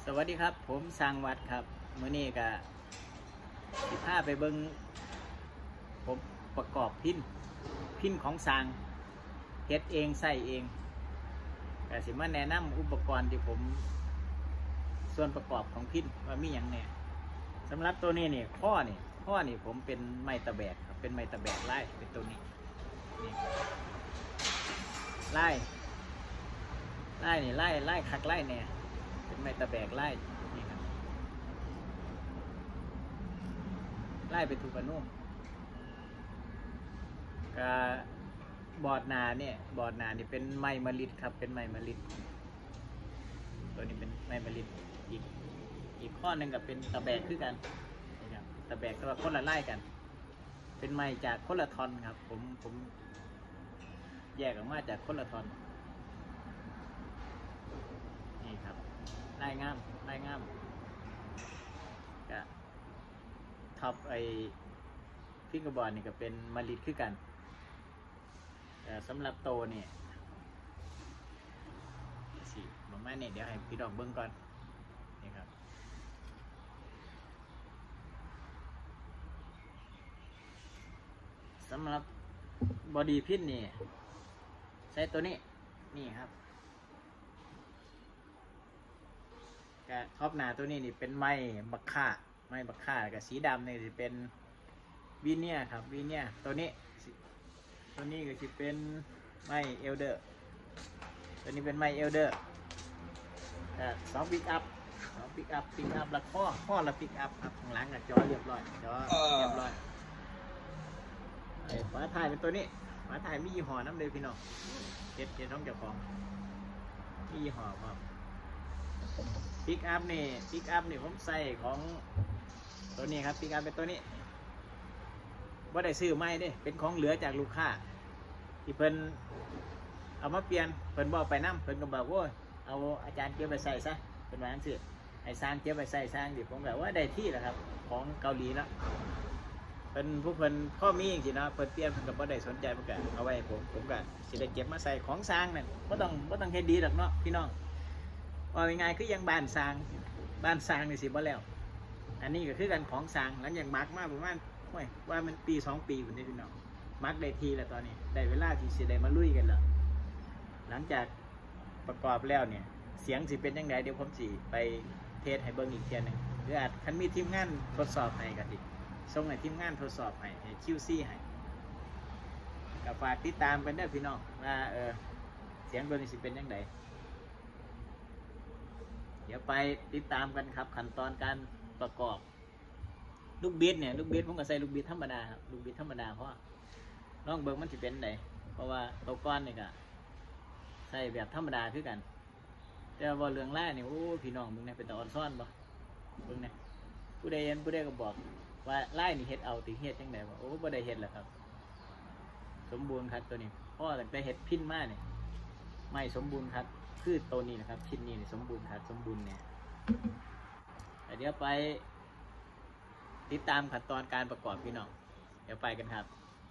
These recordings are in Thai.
วัสดีครับผมสร้างวัดครับมื้อนี้ก็สิพาไปเบิ่งผมประกอบพินของสร้างเฮ็ดเองใส่เองก็สิมาแนะนำอุปกรณ์ที่ผมส่วนประกอบของพินว่ามีอย่างแน่สำหรับตัวนี้นี่ข้อนี่ผมเป็นไม้ตะแบกครับเป็นไม้ตะแบกไล่เป็นตัวนี้นี่ไล่นี่ไล่คักไล่แน่เป็นไม้ตะแบกไล่นี่ครับไล่ไปถูกอนุบอร์ดนาเนี่ยบอร์ดนานี่เป็นไม้มะลิดครับเป็นไม้มะลิดตัวนี้เป็นไม้มะลิดอีกข้อหนึ่งกับเป็นตะแบกคือกันนะครับตะแบกก็คนละไล่กันเป็นไม้จากคนละทอนครับผมแยกออกมาจากคนละทอนนี่ครับไล่งามก็ท็อปฟิงเกอร์บอร์ดนี่ก็เป็นมะลิดคือกันแต่สำหรับโตเนี่ยสิประมาณนี้เดี๋ยวให้พี่ดอกเบิ้งก่อนนี่ครับสำหรับบอดี้พินนี่ใช้ตัวนี้นี่ครับกับท็อปหนาตัวนี้นี่เป็นไม้บักค่ากับสีดำนี่จะเป็นวีเนียครับวีเนียตัวนี้ก็จะเป็นไม้เอลเดอร์ตัวนี้เป็นไม้เอลเดอร์สองปิกอัพแล้วข้อละปิกอัพครับข้างหลังกับจอเรียบร้อยฝาถ่ายเป็นตัวนี้ฝาถ่ายมียี่ห้อน้ำเลยพี่น้องเจ็ดท้องเจ้าของมียี่ห้อครับปิกอัพนี่ผมใส่ของตัวนี้ครับปิกอัพเป็นตัวนี้ว่าได้ซื้อไม่ได้เป็นของเหลือจากลูกค้าที่เพิ่นเอามาเปลี่ยนเพิ่นบอกไปน้ำเพิ่นก็บอกว่าเอาอาจารย์เก็บไปใส่ซะเป็นว่าจังซี่ไอ้สร้างเก็บไปใส่สร้างดิผมแบบว่าได้ที่แล้วครับของเกาหลีแล้วเป็นผู้เพิ่นข้อมีจริงๆนะเพิ่นเปลี่ยนเพิ่นก็บ่ได้สนใจเพิ่นก็เอาไว้ผมก็สิได้เก็บมาใส่ของสร้างนั่นบ่ต้องเฮ็ดดีหรอกเนาะพี่น้องว่ายังไงคือยังบ้านสร้างนี่สิบ่แล้วอันนี้ก็คือกันของสร้างหลังจากมักมาประมาณว่ามันปี2 ปีคนนี้พี่น้องมักได้ทีแล้วตอนนี้ได้เวลาที่สิได้มาลุยกันแล้วหลังจากประกอบแล้วเนี่ยเสียงสิเป็นยังไงเดี๋ยวผมสิไปเทสให้เบิ่งอีกเทียนึงหรืออาจคันมีทีมงานทดสอบให้กันดิส่งให้ทีมงานทดสอบให้ QC ให้ก็ฝากติดตามกันได้พี่น้องว่าเสียงตัวนี้สิเป็นยังไงเดี๋ยวไปติดตามกันครับขั้นตอนการประกอบลูกบิดผมก็ใส่ลูกบิดธรรมดาครับลูกบิดธรรมดาเพราะน้องเบิร์มันจะเป็นไหนเพราะว่าตัวก้อนนี่ก็ใส่แบบธรรมดาคือกันแต่ว่าเรื่องแรกนี่โอ้พี่น้องมึงเนี่ยเป็นตะออนซ่อนบ่มึงเนี่ยผู้ใดก็บอกว่าไล่นี่เฮ็ดเอาติเฮ็ดยังไงวะโอ้บ่ได้เฮ็ดแหละครับสมบูรณ์ครับตัวนี้พ่อแต่ไปเฮ็ดพินมาเนี่ยไม่สมบูรณ์ครับคือตัวนี้นะครับพินนี่สมบูรณ์ครับสมบูรณ์เนี่ยเดี๋ยวไปติดตามขั้นตอนการประกอบพี่น้องเดี๋ยวไปกันครับ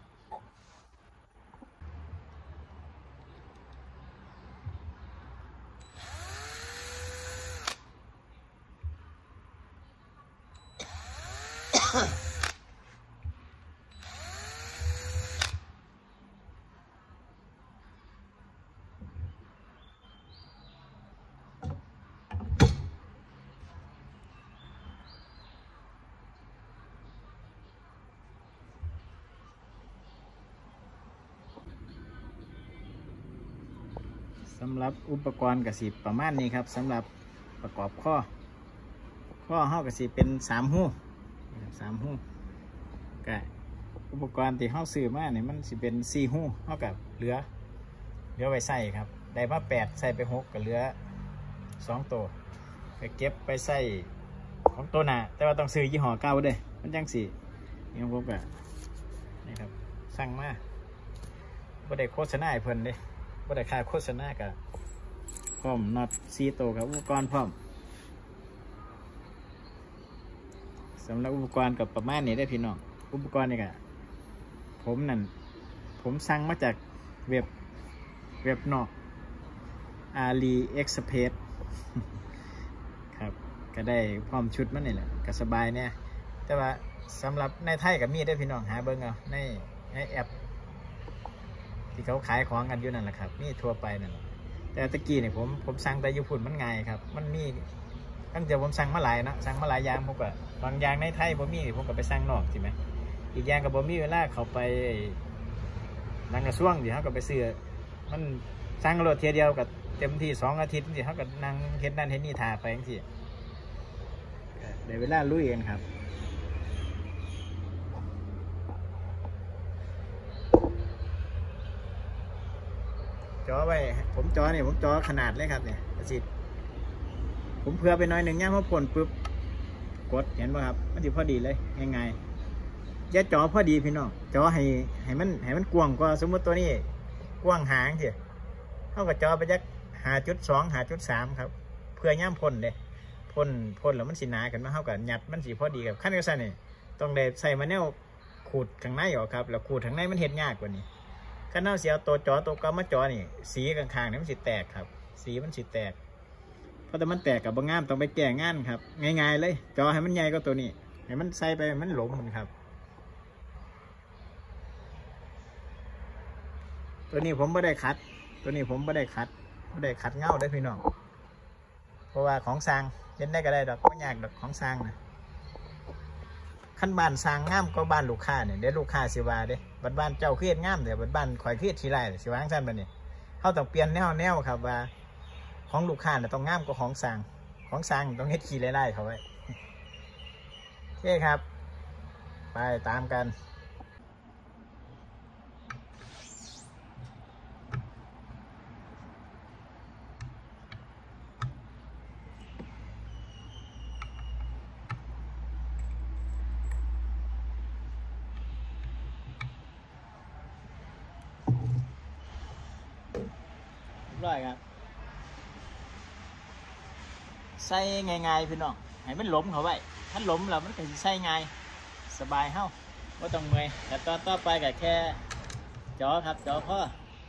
สำหรับอุปกรณ์กระสิบประมาณนี้ครับสำหรับประกอบข้อเฮากระสิเป็น3 หูหูก็อุปกรณ์ที่เฮาซื้อมาเนี่ยมันสิเป็น4 หูเฮากับเหลือไว้ใส่ครับได้มา8ใส่ไป6ก็เหลือ2 ตัวก็เก็บไปใส่ของตัวหน้าแต่ว่าต้องซื้อยี่ห้อเก่าเด้มันจังสินี่ผมก็นี่ครับสั่งมาบ่ได้โฆษณาให้เพิ่นเด้บ่ได้ค่าโฆษณากับพร้อมน็อต4 ตัวกับอุปกรณ์พร้อมสำหรับอุปกรณ์กับประมาณนี้ได้พี่น้องอุปกรณ์นี่ก็ผมสั่งมาจากเว็บนอก AliExpress ครับก็ได้พร้อมชุดมันนี่แหละก็สบายเนี่ยแต่ว่าสำหรับในไทยกับมีได้พี่น้องหาเบิ้งเอาในแอปที่เขาขายของกันอยู่นั่นแหละครับนี่ทั่วไปนั่นแหละแต่ตะกี้เนี่ยผมสั่งแต่ญี่ปุ่นมันง่ายครับมันมีตั้งแต่ผมสั่งมาหลายนะสั่งมาหลายอย่างผมก็บางอย่างในไทยผมมีผมก็ไปสั่งนอกใช่ไหมอีกอย่างกับผมมีเวลาเขาไปนั่งกระช่วงสิเขาก็ไปซื้อมันสั่งรถเทียเดียวกับเต็มที่2 อาทิตย์สิเขาก็นั่งเฮ็ดนั่นเฮ็ดนี่ถ่าไปจังซี่เดี๋ยวเวลาลุยกันครับจอไว้ผมจอขนาดเลยครับเนี่ยสิผมเผื่อไปหน่อยหนึ่งย่างพอผลปุ๊บกดเห็นป่ะครับมันจะพอดีเลยง่ายๆอย่าจอพอดีพี่น้องจอให้มันกว้างกว่าสมมติตัวนี้กว้างหางสิเท่ากับจอไปยัก5.2 5.3ครับเพื่อย่ำพ่นเลยพ่นแล้วมันสีหนากันมาเท่ากับหยัดมันสีพอดีกับขั้นกระสันนี่ต้องได้ใส่มาแนวขูดข้างในออกครับแล้วขูดข้างในมันเห็นยากกว่านี้ขั้นเอาเสียตัวจอตัวกำมาจอนี่สีข้างๆนี่มันสีแตกครับสีมันสีแตกเพราะแต่มันแตกกับบางงามต้องไปแก้งานครับง่ายๆเลยจอให้มันใหญ่ก็ตัวนี้ให้มันใส่ไปมันหลงมันครับตัวนี้ผมไม่ได้คัดเงาได้พี่น้องเพราะว่าของสร้างเล่นได้ก็ได้ดอกไม่ยากดอกของสร้างนะขั้นบ้านสร้างงามก็บ้านลูกค้าเนี่ยเดี๋ยวลูกค้าสิว่าเด้บ้านเจ้าเครียดงามเดี๋ยวบ้านข่อยเครียดทีไรสิว่าสั้นไปเนี่ยเขาต้องเปลี่ยนแนวครับว่าของลูกค้าเนี่ยต้องงามกว่าของสร้างต้องเฮ็ดขี้ไล่เขาไว้โอเคครับไปตามกันร้อยครับใส่ง่ายๆพี่น้องให้มันหลมเขาไว้ถ้าหลมแล้วมันก็ใส่ง่ายสบายเฮ้าก็ต้องเมื่อยแต่ต่อไปก็แค่จอครับจอพ่อ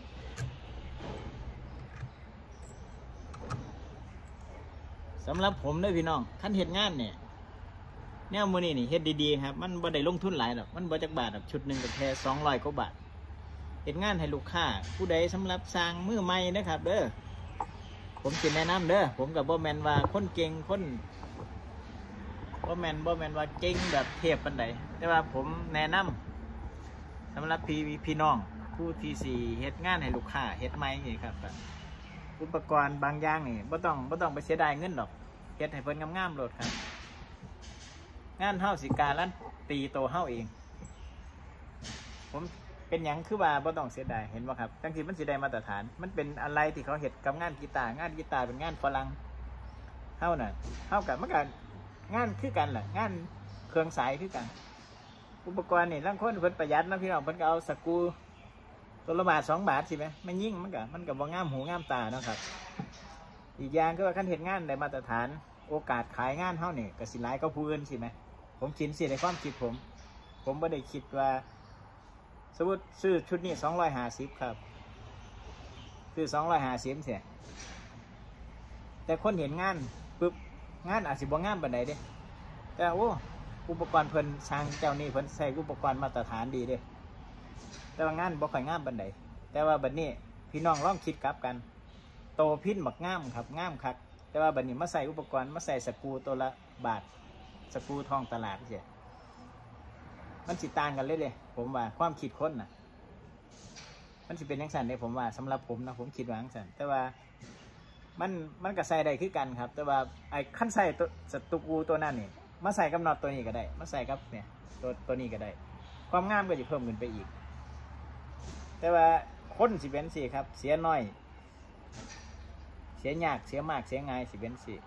สำหรับผมด้วยพี่น้องขั้นเฮ็ดงานเนี่ยแนวมือนี่เฮ็ดดีๆครับมันบ่ได้ลงทุนหลายหรอกมันบ่จักบาทชุดหนึ่งก็แค่200 กว่าบาทเฮ็ดงานให้ลูกค้าผู้ใดสำหรับสร้างมือใหม่นะครับเด้อผมสิแนะนำเด้อผมกับบ่แมนว่าคนเก่งคนบ่แมนว่าเก่งแบบเทียบปันใดแต่ว่าผมแนะนำสำหรับพี่น้องผู้ที่สี่เฮ็ดงานให้ลูกค้าเฮ็ดใหม่นี่ครับอุปกรณ์บางอย่างนี่บ่ต้องไปเสียดายเงินดอกเฮ็ดให้เพิ่นงามๆโลดครับงานเฮาสิการันตีโตเฮาเองผมเป็นอย่างคือว่าบ่ต้องเสียดายเห็นป่ะครับจังสิมันสิได้มาตรฐานมันเป็นอะไรที่เขาเห็ดกับงานกีตาร์เป็นงานฝรั่งเท่าน่ะเท่ากับเมื่อก่อนงานคือกันแหละงานเครื่องสายคือกันอุปกรณ์นี่ร่างคนเพิ่นประหยัดนะพี่น้องเพิ่นก็เอาสกรูตัวละบาท2 บาทใช่ไหมไม่ยิ่งมันก็บ่งามหูงามตาเนาะครับอีกอย่างก็ว่าขั้นเห็ดงานได้มาตรฐานโอกาสขายงานเท่านี่ก็สิหลายก็ผู้อื่นใช่ไหมผมคิดสิในความคิดผมไม่ได้คิดว่าสมมติซื้อชุดนี้250ครับคือ250เสียแต่คนเห็นงานปุ๊บงานอาจสิบ่งามปานใดเด้แต่โอ้อุปกรณ์เพิ่นสร้างเจ้านี้เพิ่นใช้อุปกรณ์มาตรฐานดีเด้แต่ว่างานบ่ค่อยงามปานใดแต่ว่าบัดนี้พี่น้องลองคิดกลับกันโตพิ้นบักงามครับงามคักแต่ว่าบัดนี้มาใส่อุปกรณ์มาใส่สกรูตัวละบาทสกรูทองตลาดเสียมันสิต่างกันเลยผมว่าความคิดคนน่ะมันสิเป็นอย่างสั่นเลยผมว่าสำหรับผมนะผมคิดว่าอย่างสั่นแต่ว่ามันก็ใส่ได้คือกันครับแต่ว่าไอ้ขั้นใส่ตัวสตูกูตัวนั้นนี่มาใส่กับน็อตตัวนี้ก็ได้มาใส่กับเนี่ยตัวนี้ก็ได้ความงามก็จะเพิ่มขึ้นไปอีกแต่ว่าคนสิเป็นสิครับเสียน้อยเสียยากเสียมากเสียง่ายสิเป็นสิ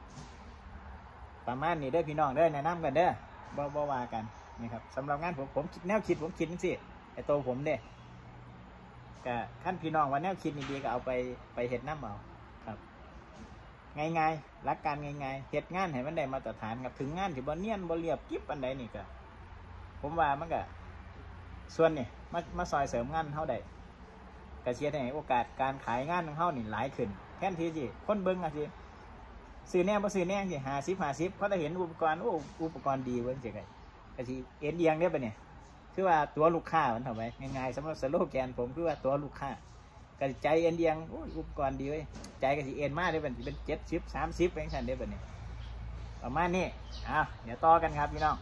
ประมาณนี้เด้อพี่น้องเด้อแนะนำกันเด้อบ่ว่ากันนี่ครับสำหรับงานผมคิดแนวคิดผมคิดสิไอตัวผมเด้ก็ขั้นพี่น้องว่าแนวคิดนี่ดีก็เอาไปเฮ็ดน้ำเอาครับง่ายๆหลักการง่ายๆเฮ็ดงานให้มันได้มาตรฐานครับถึงงานที่บ่เนียนบ่เรียบกิ๊บอันใดนี่ก็ผมว่ามันก็ส่วนนี่มาซอยเสริมงานเฮาได้ก็เสียให้โอกาสการขายงานของเฮานี่หลายขึ้นแทนที่สิคนเบิ่งอาจสิซื้อแน่บ่ซื้อแน่สิ50เพราะถ้าเห็นอุปกรณ์อุปกรณ์ดีเว้ยจังไงก็สิเอ็นเอียงได้ปะเนี่ยคือว่าตัวลูกค้ามันทำไมง่ายๆสำหรับสโลแกนผมคือว่าตัวลูกค้าก็ใจเอ็นเอียงอุปกรณ์ดีเว้ยใจก็สิเอ็นมากได้เป็น70 30เป็นขั้นได้ปะเนี่ยประมาณนี้เดี๋ยวต่อกันครับพี่น้อง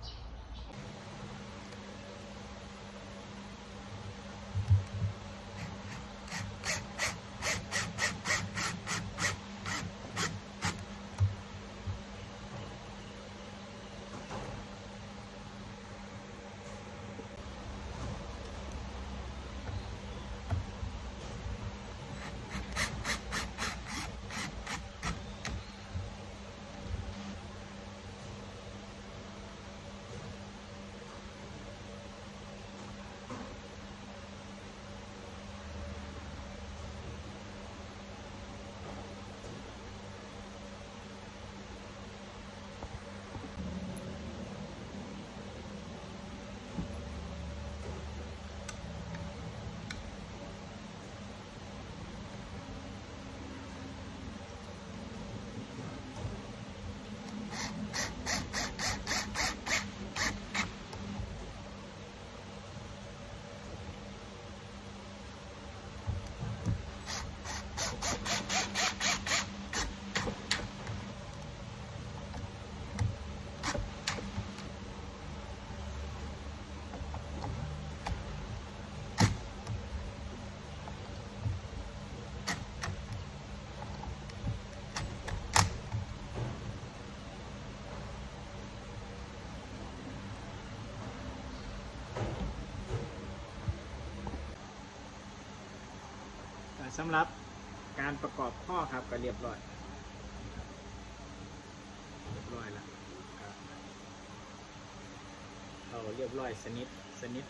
สำหรับการประกอบข้อครับก็เรียบร้อยแล้วครับเราเรียบร้อยสนิท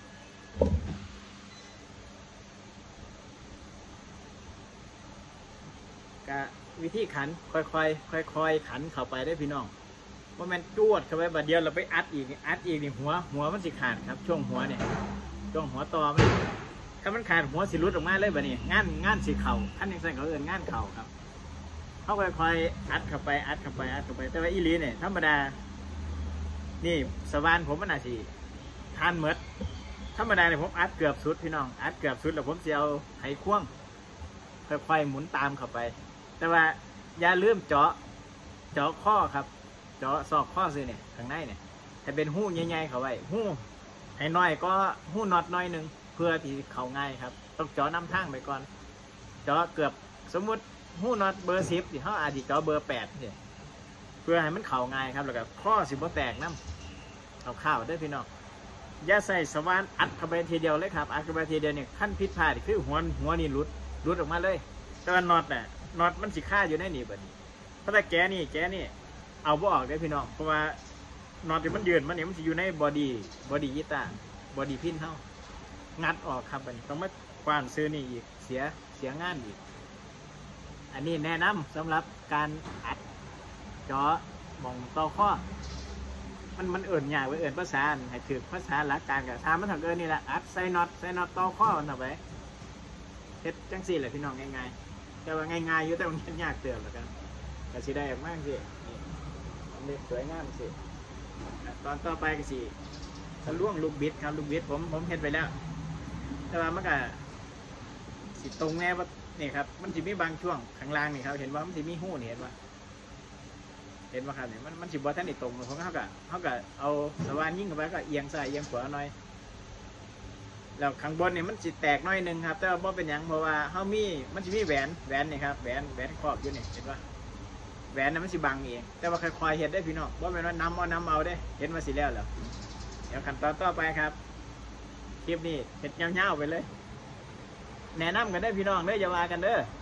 ก็วิธีขันค่อยขันเข้าไปได้พี่น้องว่ามันจวดเข้าไปบัดเดียวเราไปอัดอีกนี่หัวมันสิขาดครับช่วงหัวเนี่ยช่วงหัวตอมันถ้ามันขาดหัวสิรุดออกมาเลยแบบนี้งานสีเข่าขั้นยังใส่เขาเอินงานเข่าครับเขาค่อยๆอัดเข้าไปแต่ว่าอีลีเนี่ยธรรมดานี่สว่านผมมันอาจสิทานเมดธรรมดาเนี่ยผมอัดเกือบสุดพี่น้องอัดเกือบสุดแล้วผมจะเอาไขควงค่อยๆหมุนตามเข้าไปแต่ว่าอย่าลืมเจาะข้อครับเจาะซอกข้อซื้อเนี่ยข้างในเนี่ยถ้าเป็นหู้ใหญ่ๆเข้าไว้หู้ให้น้อยก็หู้น็อตน้อยนึงเพื่อที่เข้าง่ายครับต้องเจาะน้ำทางไปก่อนเจาะเกือบสมมุติหู้น็อตเบอร์10ที่เขาอาจจะเจาะเบอร์8เนี่ยเพื่อให้มันเข้าง่ายครับแล้วก็ข้อสิบ่แตกน้ำเอาข้าวได้พี่น้องอย่าใส่สว่านอัดเข้าไปทีเดียวเลยครับอัดเข้าไปทีเดียวเนี่ยขั้นพิษพลาดคือหัวนี่หลุดออกมาเลยแต่ว่าน็อตมันสิค่าอยู่ในนี่บัดนี้เพราะถ้าแกนี่เอาบ่ออกได้พี่น้องเพราะว่าน็อตที่มันยืนมันเนี่ยมันจะอยู่ในบอดี้ยีตาบอดี้พินเท่างัดออกครับบัดนี้ต้องมากวานซื้อนี่อีกเสียงานอีกอันนี้แนะนำสำหรับการอัดเจาะมองต่อข้อมันเอิ่นยากไว้เอิ่นภาษาให้ถือภาษาหลักการกับทำมันถักนี่แหละอัดใส่น็อตต่อข้อมันเอาไปเฮ็ดจังสี่แหละพี่น้องง่ายๆแต่ว่าง่ายๆอยู่แต่มันยากเติมแล้วกันก็สิได้มากสินี่สวยงามสิตอนต่อไปก็สิจะล่วงลูกบิดครับลูกบิดผมเฮ็ดไปแล้วแต่ว่ามันก็สิตรงแน่ว่านี่ครับมันจะมีบางช่วงข้างล่างนี่ครับเห็นว่ามันจะมีหู้เห็นว่าครับเนี่ยมันสิบว่าท่านนี่ตรงเพราะเขาก็เอาสว่านยิ่งเข้าไปก็เอียงซ้ายเอียงขวาหน่อยแล้วข้างบนเนี่ยมันสิแตกน้อยนึงครับแต่ว่าเป็นอย่างเพราะว่าเขามันจะมีแหวนนี่ครับแหวนครอบอยู่นี่เห็นว่าแหวนนั้นมันสิบังเองแต่ว่าค่อยๆเห็นได้พี่น้องว่าเป็นว่านำเอาได้เห็นมาสิแล้วเดี๋ยวขั้นตอนต่อไปครับคลิปนี้เห็ดเงาๆไปเลยแนะนำกันได้พี่น้องเด้ออย่าว่ากันเด้อ